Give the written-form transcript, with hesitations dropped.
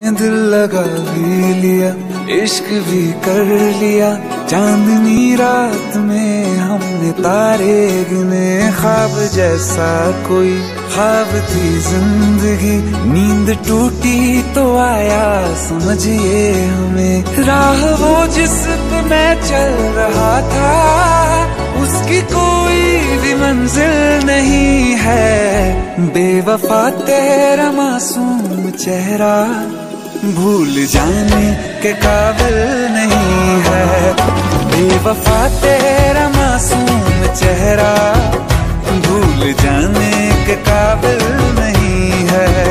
दिल लगा भी लिया, इश्क भी कर लिया, चांदनी रात में हमने तारे गिने। ख्वाब जैसा कोई ख्वाब थी जिंदगी, नींद टूटी तो आया समझिए हमें। राह वो जिस पे मैं चल रहा था, उसकी कोई भी मंजिल नहीं है। बेवफा तेरा मासूम चेहरा भूल जाने के काबिल नहीं है। बेवफा तेरा मासूम चेहरा भूल जाने के काबिल नहीं है।